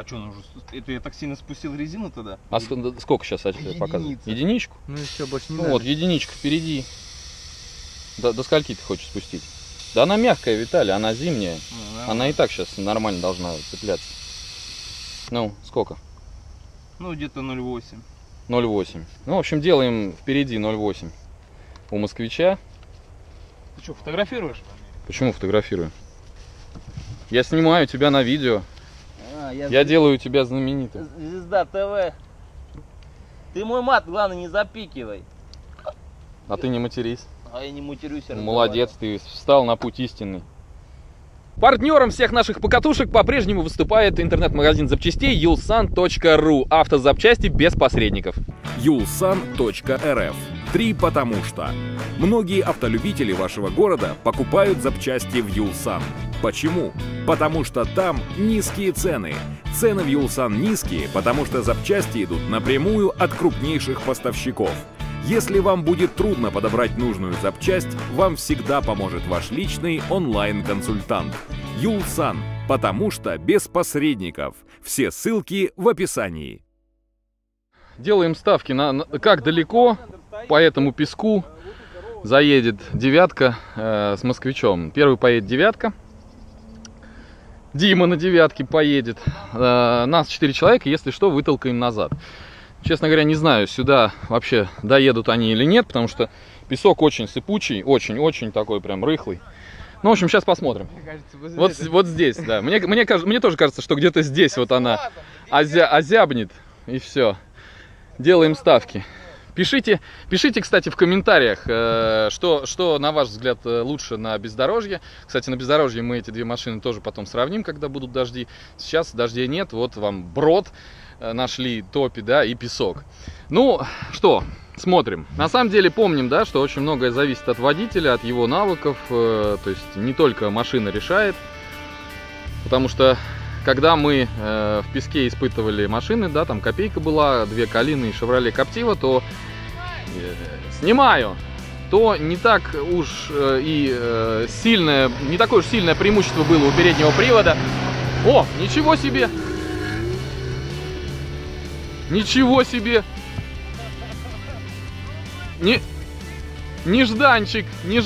А что, ну, это я так сильно спустил резину тогда? А сколько сейчас показывает? Единичку? Ну и все, больше не Ну надо. вот, единичка впереди. До скольки ты хочешь спустить? Да она мягкая, Виталий, она зимняя. Ну, она и так сейчас нормально должна цепляться. Ну, сколько? Ну, где-то 0,8. 0,8. Ну, в общем, делаем впереди 0,8 у москвича. Ты что, фотографируешь? Почему фотографирую? Я снимаю тебя на видео. Я делаю тебя знаменитым. Звезда ТВ. Ты мой мат, главное, не запикивай. А ты не матерись. А я не матерюсь. Молодец, ты встал на путь истинный. Партнером всех наших покатушек по-прежнему выступает интернет-магазин запчастей Yulsan.ru. Автозапчасти без посредников. Yulsan.rf. 3 потому что. Многие автолюбители вашего города покупают запчасти в Yulsan. Почему? Потому что там низкие цены. Цены в Yulsan низкие, потому что запчасти идут напрямую от крупнейших поставщиков. Если вам будет трудно подобрать нужную запчасть, вам всегда поможет ваш личный онлайн-консультант. Yulsan, потому что без посредников. Все ссылки в описании. Делаем ставки на как далеко по этому песку заедет девятка с москвичом. Первый поедет девятка. Дима на девятке поедет. Нас 4 человека, если что, вытолкаем назад. Честно говоря, не знаю, сюда вообще доедут они или нет, потому что песок очень сыпучий, очень-очень такой прям рыхлый. Ну, в общем, сейчас посмотрим. Кажется, вот здесь, да. Мне тоже кажется, что где-то здесь вот она озябнет, и все. Делаем ставки. Пишите, кстати, в комментариях, что, на ваш взгляд, лучше на бездорожье. Кстати, на бездорожье мы эти две машины тоже потом сравним, когда будут дожди. Сейчас дождей нет, вот вам брод. Нашли топи, да, и песок. Ну, что, смотрим. На самом деле помним, да, что очень многое зависит от водителя, от его навыков. То есть не только машина решает. Потому что, когда мы в песке испытывали машины, да, там Копейка была, 2 Калины и Шевроле Captiva, то снимаю, то не так уж и сильное, не такое уж сильное преимущество было у переднего привода. О, ничего себе! Ничего себе! Нежданчик.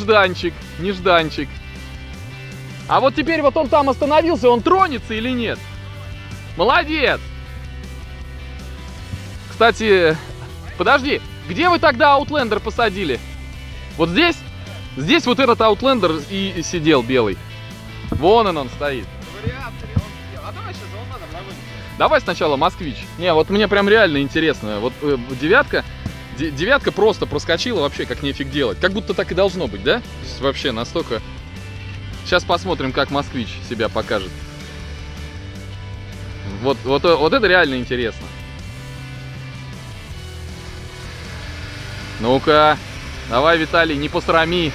А вот теперь вот он там остановился, он тронется или нет? Молодец! Кстати, подожди, где вы тогда Outlander посадили? Вот здесь? Здесь вот этот Outlander и сидел белый. Вон он стоит. Давай сначала Москвич. Не, вот мне прям реально интересно. Вот девятка просто проскочила вообще как нефиг делать. Как будто так и должно быть, да? Вообще настолько. Сейчас посмотрим, как Москвич себя покажет. Вот это реально интересно. Ну-ка, давай, Виталий, не посрами.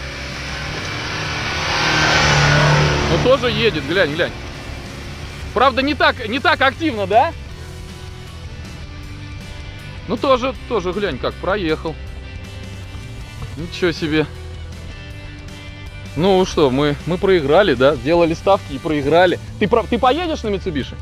Ну тоже едет, глянь. Правда, не так активно, да? Ну тоже, глянь, как проехал. Ничего себе. Ну что, мы проиграли, да? Сделали ставки и проиграли. Ты поедешь на Mitsubishi?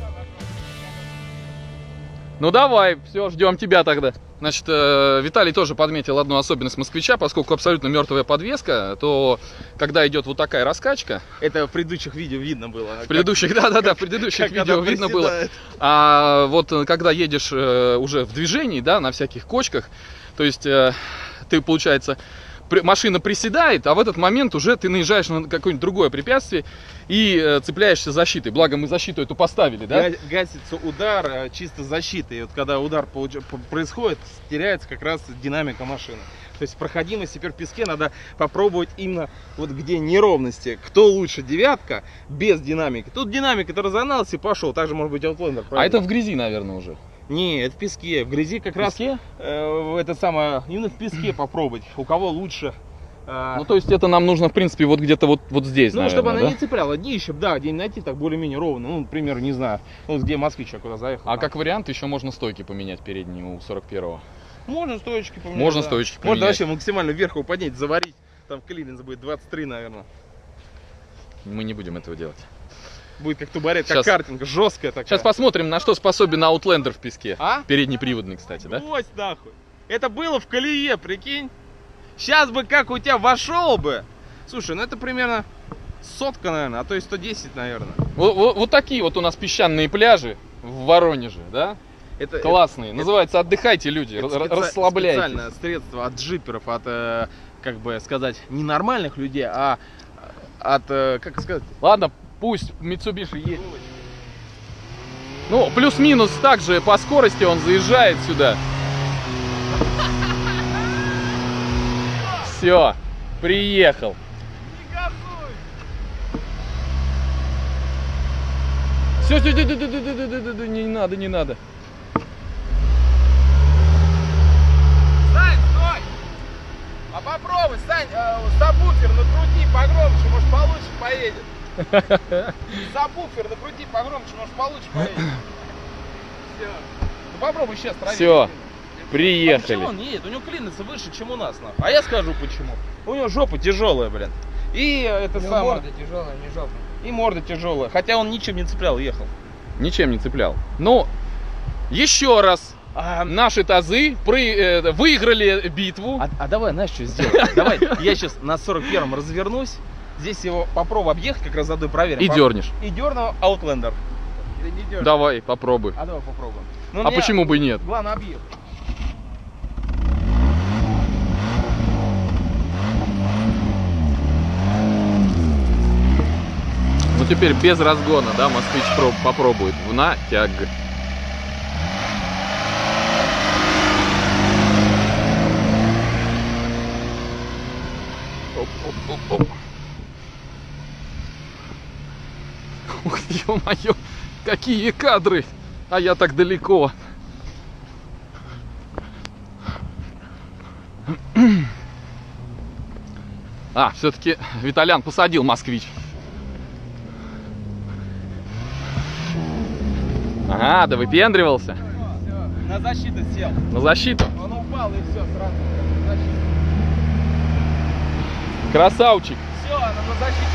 Ну давай, все, ждем тебя тогда. Значит, Виталий тоже подметил одну особенность Москвича, поскольку абсолютно мертвая подвеска, то когда идет вот такая раскачка... Это в предыдущих видео видно было. В предыдущих, в предыдущих видео видно было. А вот когда едешь уже в движении, да, на всяких кочках, то есть ты, получается... Машина приседает, а в этот момент уже ты наезжаешь на какое-нибудь другое препятствие и цепляешься защитой. Благо мы защиту эту поставили, да? Гасится удар чисто защитой. И вот когда удар происходит, теряется как раз динамика машины. То есть проходимость теперь в песке надо попробовать именно вот где неровности. Кто лучше, девятка без динамики? Тут динамика-то разогналась и пошел. Также может быть Outlander. А это в грязи, наверное, уже. Не, это в песке. В грязи как раз это самое, именно в песке попробовать. У кого лучше. Ну, то есть это нам нужно, в принципе, вот где-то вот здесь, ну, наверное, чтобы она да? не цепляла днище, да, где-нибудь найти так более-менее ровно. Ну, например, не знаю, вот где Москвич, куда заехал. А там. Как вариант, еще можно стойки поменять передние у 41-го. Можно стоечки поменять. Можно да. стоечки поменять. Можно вообще максимально вверх его поднять, заварить. Там клиренс будет 23, наверное. Мы не будем этого делать. Будет как тубарет, как Сейчас. картинг, жесткая такая. Сейчас посмотрим, на что способен Outlander в песке. А? Переднеприводный, кстати, да? Брось нахуй. Это было в колее, прикинь. Сейчас бы как у тебя вошел бы. Слушай, ну это примерно 100, наверное, а то и 110, наверное. Вот такие вот у нас песчаные пляжи в Воронеже, да? Это Классные. Называется «Отдыхайте, люди», расслабляйтесь. специальное средство от джиперов, от, как бы сказать, не нормальных людей, а от, как сказать... Ладно, пусть Mitsubishi едет. Ну, плюс-минус также по скорости он заезжает сюда. Все, приехал. Все, не надо, не надо. Сань, стой! А попробуй, Сань, сабвуфер накрути погромче, может получше поедет. Сабвуфер накрути погромче, может получше поедет. Все. Ну попробуй сейчас проверь. Все, А приехали. почему он не едет? У него клинится выше, чем у нас, нахуй. А я скажу почему. У него жопа тяжелая, блин. И это самое. Морда тяжелая, не жопа. И морда тяжелая. Хотя он ничем не цеплял, ехал. Ничем не цеплял. Ну, еще раз. Наши тазы выиграли битву. А давай, знаешь, что сделаем? Давай, я сейчас на 41-м развернусь. Здесь его попробую объехать, как раз заодно проверим. И дернешь. И дерну Outlander. Или не дернешь? Давай, попробуй. А давай попробуем. Ну, А мне почему бы и нет? Главное объехать. Ну теперь без разгона, да, Москвич попробует в натяг. Оп. Ух, ё-моё, какие кадры! А я так далеко. А, все-таки Виталян посадил Москвич. Ага, да выпендривался. Все, на защиту сел. На защиту. Он упал и все, сразу. На защиту. Красавчик. Все, она на защиту.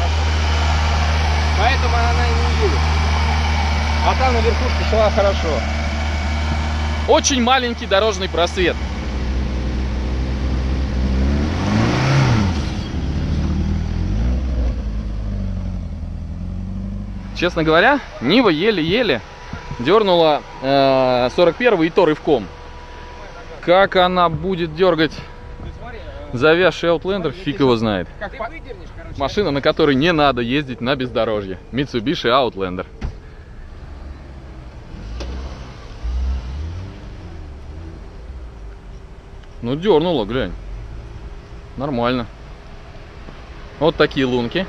Поэтому она и не едет. А там на верхушке шла хорошо. Очень маленький дорожный просвет. Честно говоря, Нива еле-еле дернула 41-й и то рывком. Как она будет дергать завязший Outlander, фиг его знает. Машина, на которой не надо ездить на бездорожье. Mitsubishi Outlander. Ну, дернула, глянь. Нормально. Вот такие лунки.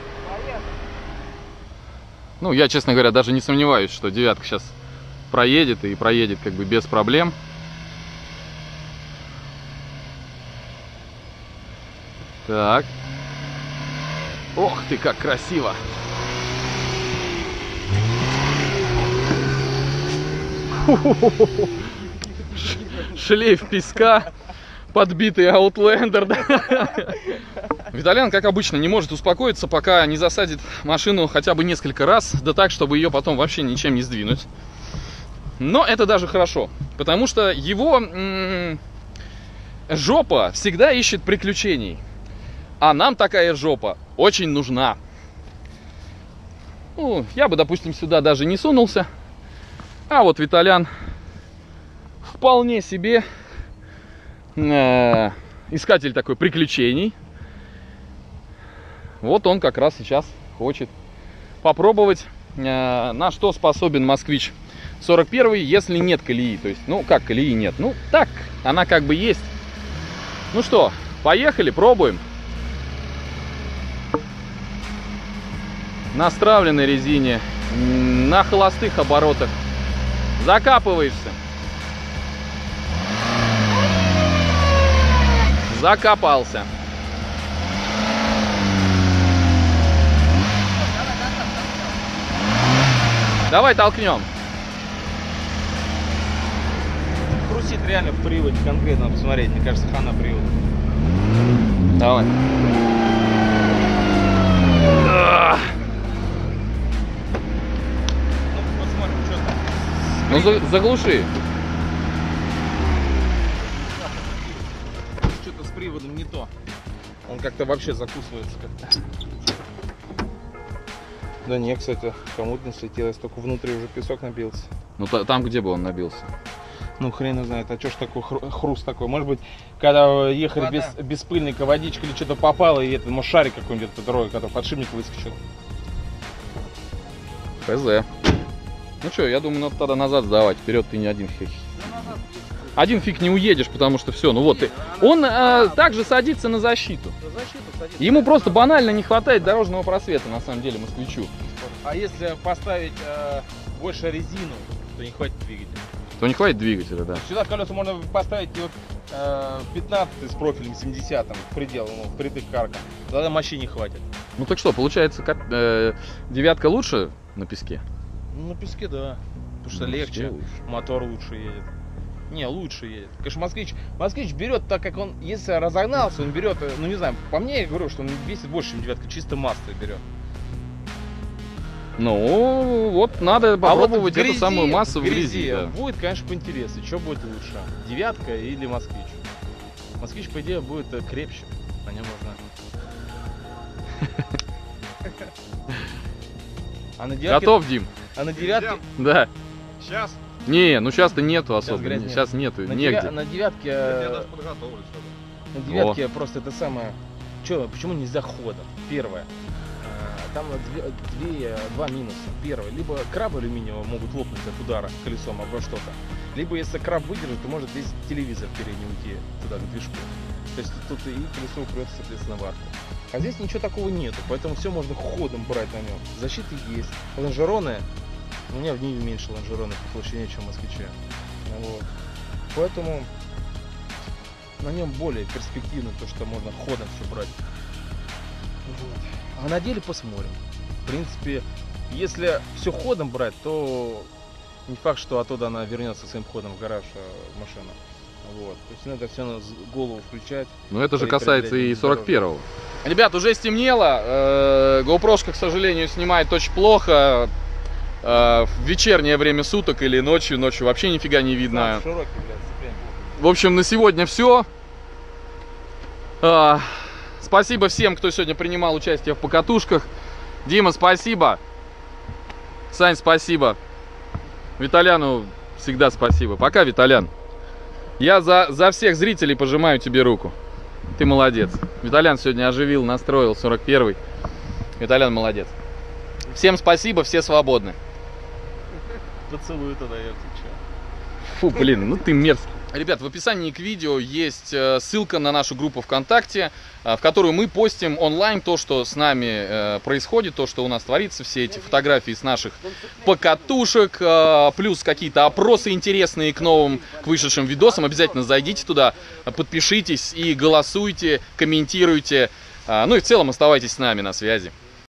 Ну, я, честно говоря, даже не сомневаюсь, что девятка сейчас проедет и проедет как бы без проблем. Так. Ох ты, как красиво. Шлейф песка, подбитый Outlander. Виталян, как обычно, не может успокоиться, пока не засадит машину хотя бы несколько раз, да так, чтобы ее потом вообще ничем не сдвинуть. Но это даже хорошо, потому что его жопа всегда ищет приключений. А нам такая жопа очень нужна. Ну, я бы, допустим, сюда даже не сунулся. А вот Виталян вполне себе искатель такой приключений. Вот он как раз сейчас хочет попробовать, на что способен Москвич 41, если нет колеи. То есть, ну как колеи нет? Ну так, она как бы есть. Ну что, поехали, пробуем. На стравленной резине, на холостых оборотах. Закапываешься. Закопался. Давай толкнем. Хрустит реально в приводе, конкретно посмотреть. Мне кажется, хана привода. Давай. Ну заглуши. Что-то с приводом не то. Он как-то вообще закусывается как-то. Да не, кстати, кому-то не слетелось, только внутри уже песок набился. Ну там, где бы он набился? Ну хрен его знает, а что ж такой хруст такой? Может быть, когда ехали без пыльника, водичка или что-то попало, и это, может, шарик какой-нибудь, который подшипник выскочил. ХЗ. Ну что, я думаю, надо тогда назад сдавать. Вперед ты не один фиг. Один фиг не уедешь, потому что все. Ну вот ты. Он также садится на защиту. Ему просто банально не хватает дорожного просвета, на самом деле, москвичу. А если поставить больше резину, то не хватит двигателя. То не хватит двигателя, да. Сюда колеса можно поставить и вот 15 с профилем 70-м в предел, ну, впритык к аркам. Тогда мощи не хватит. Ну так что, получается, девятка лучше на песке? Ну, на песке, да. Потому что легче, мотор лучше едет. Не, лучше едет. Конечно, москвич берет так, как он, если разогнался, он берет, ну не знаю, по мне я говорю, что он весит больше, чем девятка, чисто массой берет. Ну, вот надо попробовать вот эту самую массу в грязи. Да. Будет, конечно, поинтереснее, что будет лучше, девятка или москвич. Москвич, по идее, будет крепче, на нем можно. А на девятке... Готов, Дим? А на девятке... Да. Сейчас? Не, ну сейчас-то нету особо. Сейчас нету, на негде. На девятке... Я даже подготовлюсь. На девятке просто это самое... Почему нельзя ходом? Первое. Там два минуса. Первое, либо крабы алюминиевые могут лопнуть от удара колесом обо что-то. Либо если краб выдержит, то может весь телевизор передний уйти туда, к движку. То есть тут и колесо упрется, соответственно, в арку. А здесь ничего такого нету, поэтому все можно ходом брать на нем. Защита есть. Лонжероны, у меня в Ниве меньше лонжероны по толщине, чем в Москвиче. Вот. Поэтому на нем более перспективно то, что можно ходом все брать. Вот. А на деле посмотрим. В принципе, если все ходом брать, то не факт, что оттуда она вернется своим ходом в гараж машина. Вот. То есть надо все на голову включать. Но это же касается и 41-го. Ребят, уже стемнело. GoPro-шка, к сожалению, снимает очень плохо. В вечернее время суток или ночью. Ночью вообще нифига не видно. В общем, на сегодня все. Спасибо всем, кто сегодня принимал участие в покатушках. Дима, спасибо. Сань, спасибо. Виталяну всегда спасибо. Пока, Виталян. Я за всех зрителей пожимаю тебе руку. Ты молодец. Виталян сегодня оживил, настроил 41-й. Виталян молодец. Всем спасибо, все свободны. Поцелуй тогда, я отвечаю. Фу, блин, ну ты мерзкий. Ребят, в описании к видео есть ссылка на нашу группу ВКонтакте, в которую мы постим онлайн то, что с нами происходит, то, что у нас творится, все эти фотографии с наших покатушек, плюс какие-то опросы интересные к новым, к вышедшим видосам. Обязательно зайдите туда, подпишитесь и голосуйте, комментируйте. Ну и в целом оставайтесь с нами на связи.